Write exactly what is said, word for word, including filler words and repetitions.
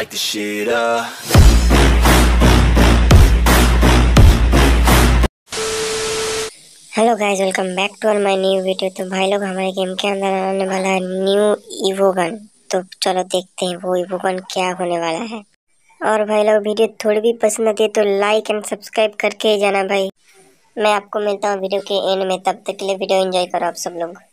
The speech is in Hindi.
light the shit up. Hello guys, welcome back to my new video. तो भाई लोग, हमारे गेम के अंदर आने वाला है न्यू ईवो गन। तो चलो देखते हैं वो ईवो गन क्या होने वाला है। और भाई लोग, वीडियो थोड़ी भी पसंद आती है तो लाइक एंड सब्सक्राइब करके ही जाना भाई। मैं आपको मिलता हूँ वीडियो के एंड में, तब तक के लिए वीडियो एंजॉय करो आप सब लोग।